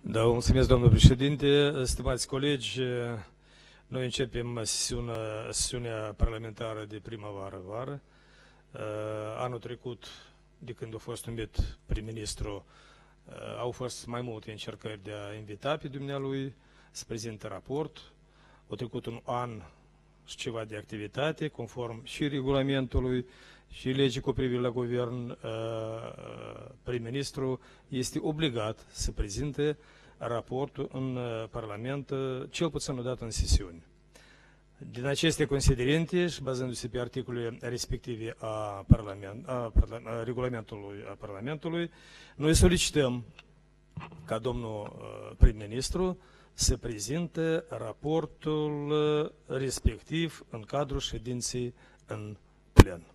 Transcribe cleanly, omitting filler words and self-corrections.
Da, mulțumesc, domnul președinte. Stimați colegi, noi începem sesiunea parlamentară de primăvară-vară. Anul trecut, de când a fost numit prim-ministru, au fost mai multe încercări de a invita pe dumnealui să prezinte raport. A trecut un an și ceva de activitate, conform și regulamentului și legii cu privire la guvern. Prim-ministru este obligat să prezinte raportul în Parlament, cel puțin o dată în sesiune. Din aceste considerente și bazându-se pe articolele respective a regulamentului Parlamentului, noi solicităm ca domnul prim-ministru să prezinte raportul respectiv în cadrul ședinței în plen.